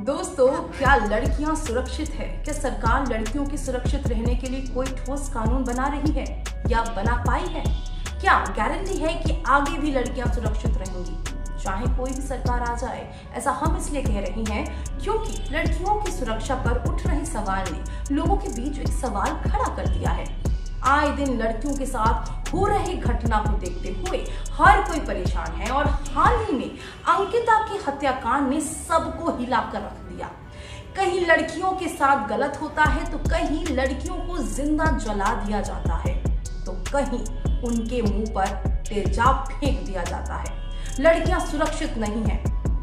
दोस्तों, क्या लड़कियां सुरक्षित है? क्या सरकार लड़कियों के सुरक्षित रहने के लिए कोई ठोस कानून बना रही है या बना पाई है? क्या गारंटी है कि आगे भी लड़कियां सुरक्षित रहेंगी चाहे कोई भी सरकार आ जाए? ऐसा हम इसलिए कह रही हैं क्योंकि लड़कियों की सुरक्षा पर उठ रहे सवाल ने लोगों के बीच एक सवाल खड़ा कर दिया है। आए दिन लड़कियों के साथ हो रही घटना को देखते हुए हर कोई परेशान है और हाल ही में अंकिता के हत्याकांड ने सबको हिला कर रख दिया। कहीं लड़कियों के साथ गलत होता है तो कहीं लड़कियों को जिंदा जला दिया जाता है तो कहीं उनके मुंह पर तेजाब फेंक दिया जाता है। लड़कियां सुरक्षित नहीं है।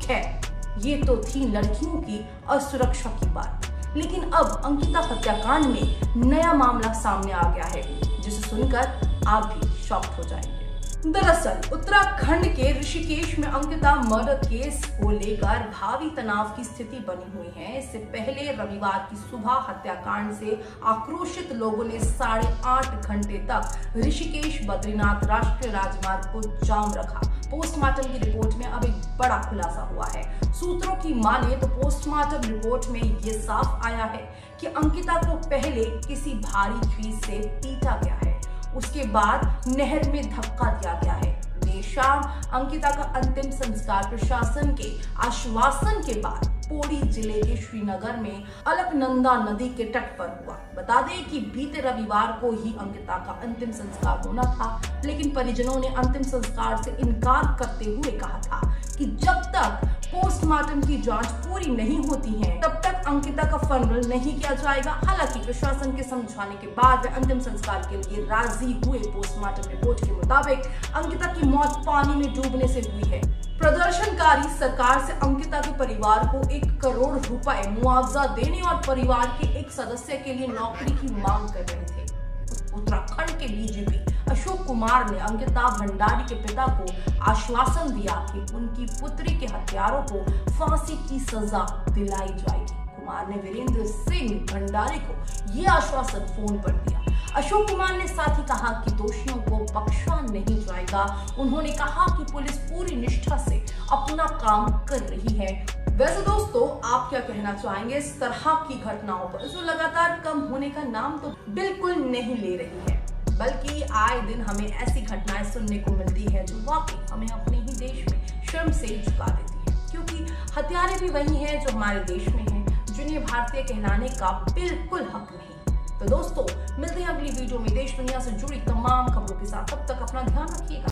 खैर, ये तो थी लड़कियों की असुरक्षा की बात, लेकिन अब अंकिता हत्याकांड में नया मामला सामने आ गया है जिसे सुनकर आप भी शॉक हो जाएंगे। दरअसल उत्तराखंड के ऋषिकेश में अंकिता मर्डर केस को लेकर भारी तनाव की स्थिति बनी हुई है। इससे पहले रविवार की सुबह हत्याकांड से आक्रोशित लोगों ने 8.5 घंटे तक ऋषिकेश बद्रीनाथ राष्ट्रीय राजमार्ग को जाम रखा। पोस्टमार्टम की रिपोर्ट में अब एक बड़ा खुलासा हुआ है। सूत्रों की माने तो पोस्टमार्टम रिपोर्ट में ये साफ आया है कि अंकिता को पहले किसी भारी चीज से पीटा गया है, उसके बाद नहर में धक्का दिया गया है। देर शाम अंकिता का अंतिम संस्कार प्रशासन के आश्वासन के बाद पौड़ी जिले के श्रीनगर में अलकनंदा नदी के तट पर हुआ। बता दें कि बीते रविवार को ही अंकिता का अंतिम संस्कार होना था, लेकिन परिजनों ने अंतिम संस्कार से इनकार करते हुए कहा था कि जब तक पोस्टमार्टम की जांच पूरी नहीं होती है तब तक अंकिता का फनरल नहीं किया जाएगा। हालांकि प्रशासन के समझाने के बाद वे अंतिम संस्कार के लिए राजी हुए। पोस्टमार्टम रिपोर्ट के मुताबिक अंकिता की मौत पानी में डूबने से हुई है। प्रदर्शनकारी सरकार से अंकिता के परिवार को 1 करोड़ रुपए मुआवजा देने और परिवार के एक सदस्य के लिए नौकरी की मांग कर रहे थे। उत्तराखंड के डीजीपी अशोक कुमार ने अंकिता भंडारी के पिता को आश्वासन दिया कि उनकी पुत्री के हत्यारों को फांसी की सजा दिलाई जाएगी। कुमार ने वीरेंद्र सिंह भंडारी को ये आश्वासन फोन पर दिया। अशोक कुमार ने साथ ही कहा कि दोषियों को बख्शा नहीं जाएगा। उन्होंने कहा कि पुलिस पूरी निष्ठा से अपना काम कर रही है। वैसे दोस्तों, आप क्या कहना चाहेंगे इस तरह की घटनाओं पर जो लगातार कम होने का नाम तो बिल्कुल नहीं ले रही है, बल्कि आए दिन हमें ऐसी घटनाएं सुनने को मिलती है जो वाकई हमें अपने ही देश में शर्म से झुका देती है, क्योंकि हत्यारे भी वही हैं जो हमारे देश में हैं, जिन्हें भारतीय कहलाने का बिल्कुल हक नहीं। तो दोस्तों, मिलते हैं अगली वीडियो में देश दुनिया से जुड़ी तमाम खबरों के साथ। तब तक अपना ध्यान रखिएगा।